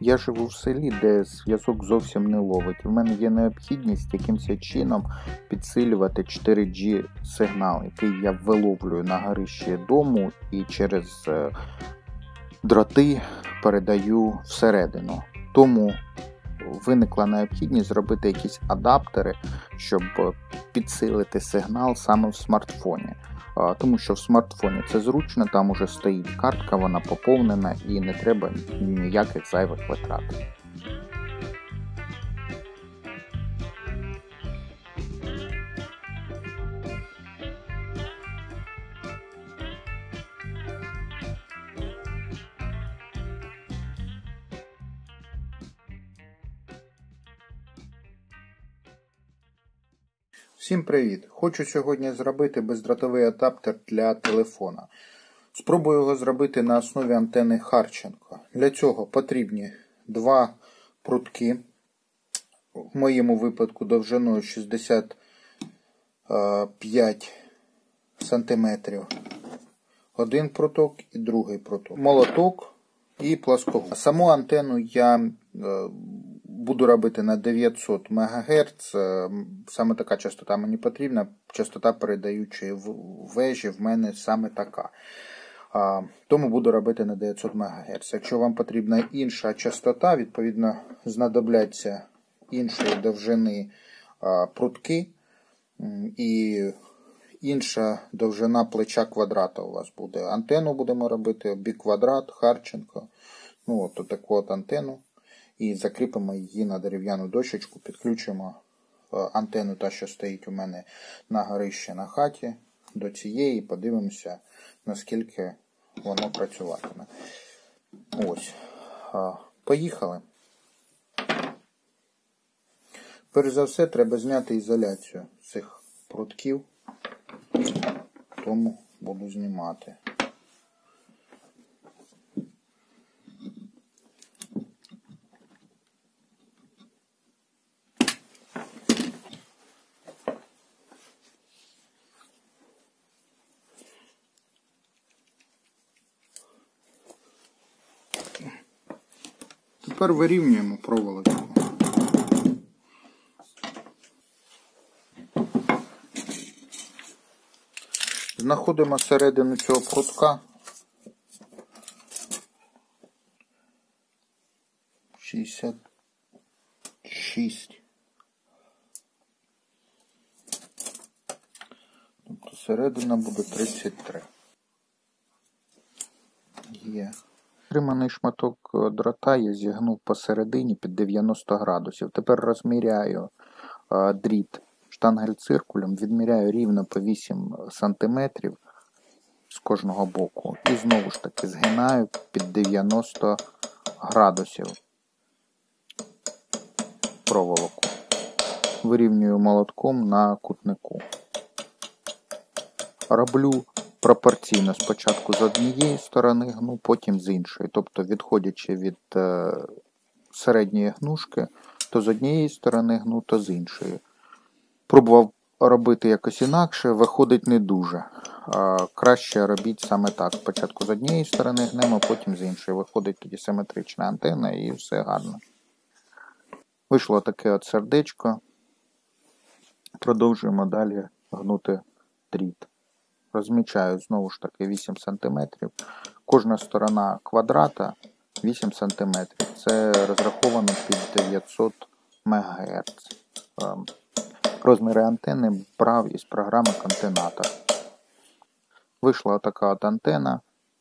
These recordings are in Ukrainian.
Я живу в селі, де зв'язок зовсім не ловить. В мене є необхідність якимось чином підсилювати 4G сигнал, який я виловлюю на горищі дому і через дроти передаю всередину. Тому виникла необхідність зробити якісь адаптери, щоб підсилити сигнал саме в смартфоні. Тому що в смартфоні це зручно, там уже стоїть картка, вона поповнена і не треба ніяких зайвих витрат. Всім привіт! Хочу сьогодні зробити бездротовий адаптер для телефона. Спробую його зробити на основі антени Харченко. Для цього потрібні два прутки, в моєму випадку довжиною 65 см. Один пруток і другий пруток. Молоток і плоскогуб. Саму антенну я буду робити на 900 МГц. Саме така частота мені потрібна. Частота передаючої вежі в мене саме така. Тому буду робити на 900 МГц. Якщо вам потрібна інша частота, відповідно знадобляться іншої довжини прутки і інша довжина плеча квадрата у вас буде. Антенну будемо робити біквадрат, Харченко. От таку от антенну. І закріпимо її на дерев'яну дощечку, підключимо антенну, та що стоїть у мене на горищі на хаті, до цієї, подивимося, наскільки воно працюватиме. Ось. Поїхали. Перш за все, треба зняти ізоляцію цих прутків, тому буду знімати. Тепер вирівнюємо проволочку. Знаходимо середину цього прутка 66. Тобто середина буде 33. Є. Триманий шматок дрота я зігнув посередині під 90 градусів. Тепер розміряю дріт штангель-циркулем, відміряю рівно по 8 см з кожного боку. І знову ж таки згинаю під 90 градусів проволоку. Вирівнюю молотком на кутнику. Роблю пропорційно спочатку з однієї сторони гну, потім з іншої. Тобто, відходячи від середньої гнушки, то з однієї сторони гну, то з іншої. Пробував робити якось інакше, виходить не дуже. Краще робіть саме так. Спочатку з однієї сторони гнемо, потім з іншої. Виходить тоді симетрична антенна і все гарно. Вийшло таке от сердечко. Продовжуємо далі гнути дріт. Розмічаю знову ж таки 8 см. Кожна сторона квадрата 8 см. Це розраховано під 900 МГц. Розміри антени брав із програми Континатор. Вийшла така от антена.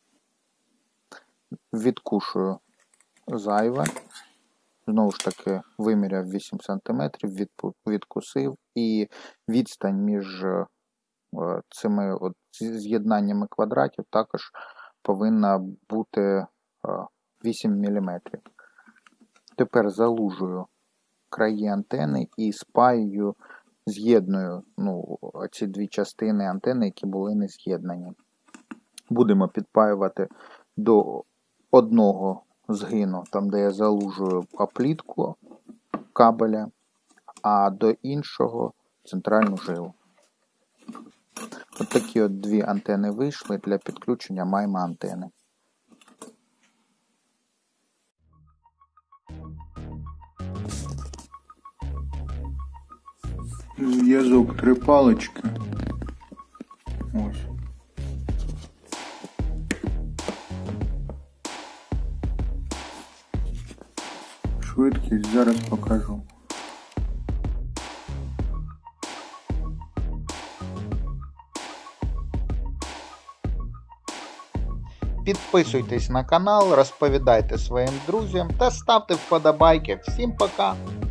Відкушую зайве. Знову ж таки виміряв 8 см, відкусив. І відстань між цими от з'єднаннями квадратів також повинна бути 8 мм. Тепер залужую краї антени і спаюю, з'єдную ці дві частини антени, які були не з'єднані. Будемо підпаювати до одного згину, там де я залужую оплітку кабеля, а до іншого центральну жилу. От такі от дві антени вийшли для підключення MIMO антени. Зв'язок 3 палички. Ось. Швидкість зараз покажу. Підписуйтесь на канал, розповідайте своїм друзям та ставте вподобайки. Всім пока!